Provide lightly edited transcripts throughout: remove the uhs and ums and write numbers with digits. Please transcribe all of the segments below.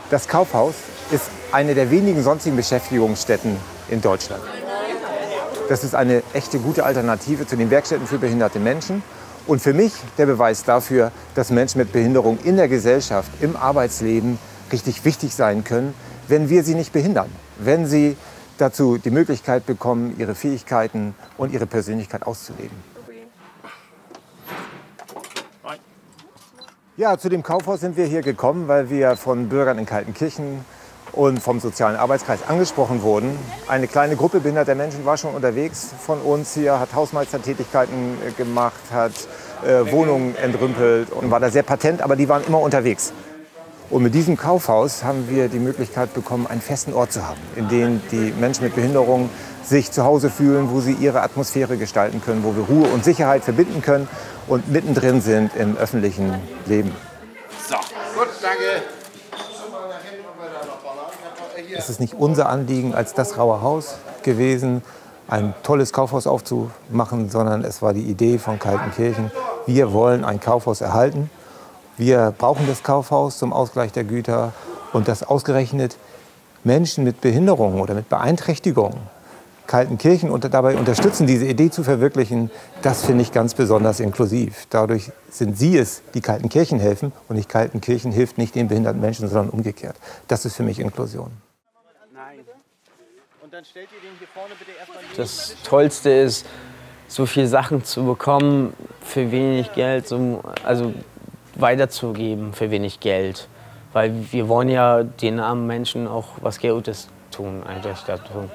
Das Kaufhaus ist eine der wenigen sonstigen Beschäftigungsstätten in Deutschland. Das ist eine echte gute Alternative zu den Werkstätten für behinderte Menschen. Und für mich der Beweis dafür, dass Menschen mit Behinderung in der Gesellschaft, im Arbeitsleben richtig wichtig sein können, wenn wir sie nicht behindern. Wenn sie dazu die Möglichkeit bekommen, ihre Fähigkeiten und ihre Persönlichkeit auszuleben. Ja, zu dem Kaufhaus sind wir hier gekommen, weil wir von Bürgern in Kaltenkirchen und vom sozialen Arbeitskreis angesprochen wurden. Eine kleine Gruppe behinderter Menschen war schon unterwegs von uns hier, hat Hausmeistertätigkeiten gemacht, hat Wohnungen entrümpelt und war da sehr patent, aber die waren immer unterwegs. Und mit diesem Kaufhaus haben wir die Möglichkeit bekommen, einen festen Ort zu haben, in dem die Menschen mit Behinderung sich zu Hause fühlen, wo sie ihre Atmosphäre gestalten können, wo wir Ruhe und Sicherheit verbinden können und mittendrin sind im öffentlichen Leben. So, gut, danke. Es ist nicht unser Anliegen als das Raue Haus gewesen, ein tolles Kaufhaus aufzumachen, sondern es war die Idee von Kaltenkirchen. Wir wollen ein Kaufhaus erhalten. Wir brauchen das Kaufhaus zum Ausgleich der Güter und das ausgerechnet Menschen mit Behinderungen oder mit Beeinträchtigungen Kaltenkirchen und dabei unterstützen, diese Idee zu verwirklichen, das finde ich ganz besonders inklusiv. Dadurch sind Sie es, die Kaltenkirchen helfen und nicht Kaltenkirchen hilft nicht den behinderten Menschen, sondern umgekehrt. Das ist für mich Inklusion. Das Tollste ist, so viele Sachen zu bekommen für wenig Geld, also weiterzugeben für wenig Geld. Weil wir wollen ja den armen Menschen auch was Gutes tun, eigentlich dazu.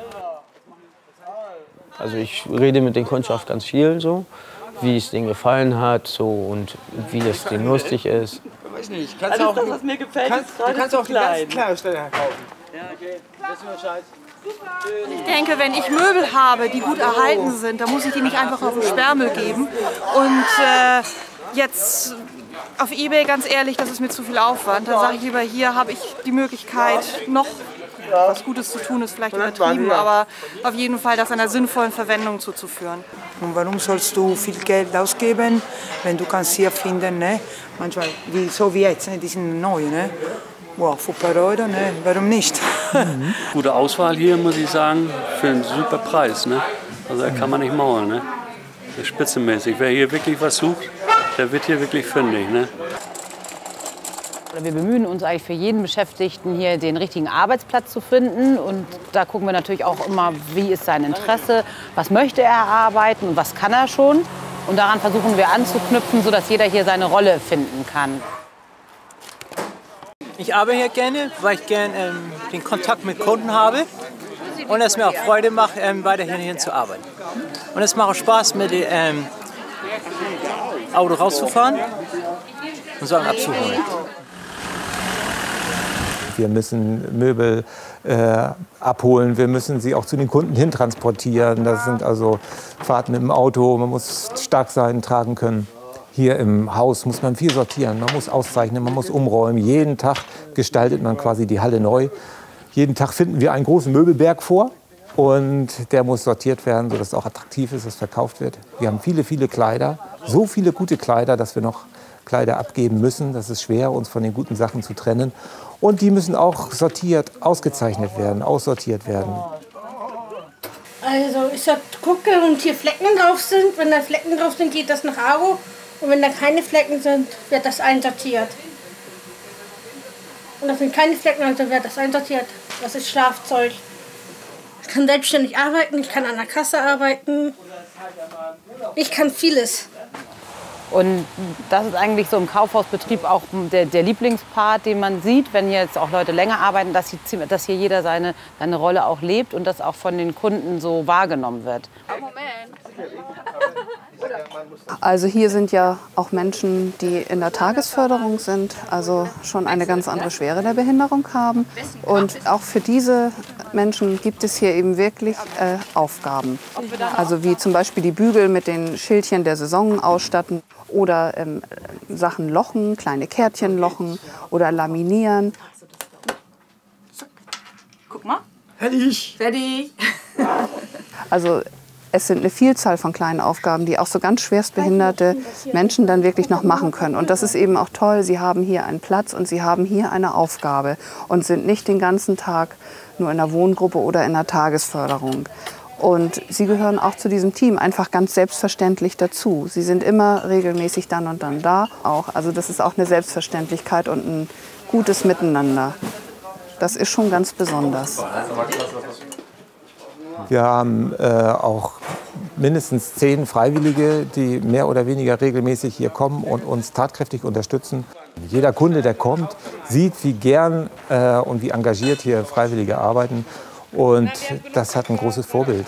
Also ich rede mit der Kundschaft ganz viel, so, wie es denen gefallen hat so, und wie das denen lustig ist. Ich weiß nicht, kannst also das, was mir gefällt, du kannst auch die ganz kleine Stelle kaufen. Ja, okay. Das ist nur Scheiß. Ich denke, wenn ich Möbel habe, die gut erhalten sind, dann muss ich die nicht einfach auf den Sperrmüll geben. Und jetzt auf eBay, ganz ehrlich, das ist mir zu viel Aufwand. Dann sage ich lieber, hier habe ich die Möglichkeit, noch was Gutes zu tun, ist vielleicht übertrieben, aber auf jeden Fall das einer sinnvollen Verwendung zuzuführen. Und warum sollst du viel Geld ausgeben, wenn du kannst hier finden, ne? Manchmal, so wie jetzt, ne? Die sind neu, ne? Wow, für ein paar Euro, ne? Warum nicht? Gute Auswahl hier, muss ich sagen, für einen super Preis. Ne? Also da kann man nicht mauern. Ne? Das ist spitzenmäßig. Wer hier wirklich was sucht, der wird hier wirklich fündig. Ne? Wir bemühen uns eigentlich für jeden Beschäftigten hier den richtigen Arbeitsplatz zu finden. Und da gucken wir natürlich auch immer, wie ist sein Interesse, was möchte er arbeiten und was kann er schon. Und daran versuchen wir anzuknüpfen, sodass jeder hier seine Rolle finden kann. Ich arbeite hier gerne, weil ich gerne den Kontakt mit Kunden habe und es mir auch Freude macht, weiterhin hier zu arbeiten. Und es macht auch Spaß, mit dem Auto rauszufahren und Sachen abzuholen. Wir müssen Möbel abholen, wir müssen sie auch zu den Kunden hin transportieren. Das sind also Fahrten mit dem Auto, man muss stark sein, tragen können. Hier im Haus muss man viel sortieren, man muss auszeichnen, man muss umräumen. Jeden Tag gestaltet man quasi die Halle neu. Jeden Tag finden wir einen großen Möbelberg vor und der muss sortiert werden, sodass es auch attraktiv ist, dass verkauft wird. Wir haben viele, viele Kleider, so viele gute Kleider, dass wir noch Kleider abgeben müssen. Das ist schwer, uns von den guten Sachen zu trennen. Und die müssen auch sortiert, ausgezeichnet werden, aussortiert werden. Also ich gucke und hier Flecken drauf sind. Wenn da Flecken drauf sind, geht das nach Aro. Und wenn da keine Flecken sind, wird das einsortiert. Und da sind keine Flecken, also wird das einsortiert. Das ist Schlafzeug. Ich kann selbstständig arbeiten, ich kann an der Kasse arbeiten. Ich kann vieles. Und das ist eigentlich so im Kaufhausbetrieb auch der Lieblingspart, den man sieht, wenn hier jetzt auch Leute länger arbeiten, dass hier jeder seine Rolle auch lebt und das auch von den Kunden so wahrgenommen wird. Also hier sind ja auch Menschen, die in der Tagesförderung sind, also schon eine ganz andere Schwere der Behinderung haben. Und auch für diese Menschen gibt es hier eben wirklich Aufgaben. Also wie zum Beispiel die Bügel mit den Schildchen der Saison ausstatten oder Sachen lochen, kleine Kärtchen lochen oder laminieren. Guck mal. Fertig. Fertig. Also es sind eine Vielzahl von kleinen Aufgaben, die auch so ganz schwerstbehinderte Menschen dann wirklich noch machen können. Und das ist eben auch toll. Sie haben hier einen Platz und sie haben hier eine Aufgabe und sind nicht den ganzen Tag nur in der Wohngruppe oder in der Tagesförderung. Und sie gehören auch zu diesem Team einfach ganz selbstverständlich dazu. Sie sind immer regelmäßig dann und dann da auch. Also das ist auch eine Selbstverständlichkeit und ein gutes Miteinander. Das ist schon ganz besonders. Wir haben auch mindestens 10 Freiwillige, die mehr oder weniger regelmäßig hier kommen und uns tatkräftig unterstützen. Jeder Kunde, der kommt, sieht, wie gern und wie engagiert hier Freiwillige arbeiten. Und das hat ein großes Vorbild.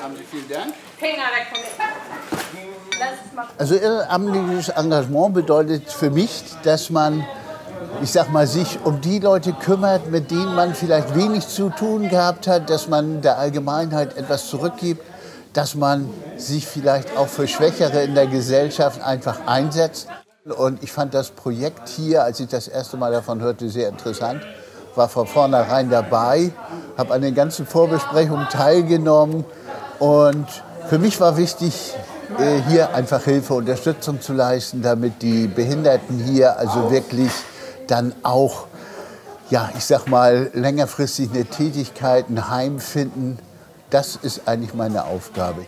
Also ehrenamtliches Engagement bedeutet für mich, dass man, ich sag mal, sich um die Leute kümmert, mit denen man vielleicht wenig zu tun gehabt hat, dass man der Allgemeinheit etwas zurückgibt, dass man sich vielleicht auch für Schwächere in der Gesellschaft einfach einsetzt. Und ich fand das Projekt hier, als ich das erste Mal davon hörte, sehr interessant. War von vornherein dabei, habe an den ganzen Vorbesprechungen teilgenommen. Und für mich war wichtig, hier einfach Hilfe, Unterstützung zu leisten, damit die Behinderten hier also wirklich dann auch, ja, ich sag mal, längerfristig eine Tätigkeit, ein Heim finden. Das ist eigentlich meine Aufgabe.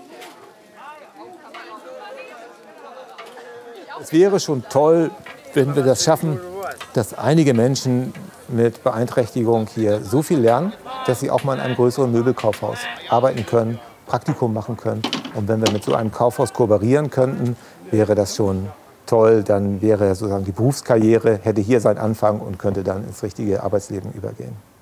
Es wäre schon toll, wenn wir das schaffen, dass einige Menschen mit Beeinträchtigung hier so viel lernen, dass sie auch mal in einem größeren Möbelkaufhaus arbeiten können, Praktikum machen können. Und wenn wir mit so einem Kaufhaus kooperieren könnten, wäre das schon toll. Dann wäre sozusagen die Berufskarriere, hätte hier seinen Anfang und könnte dann ins richtige Arbeitsleben übergehen.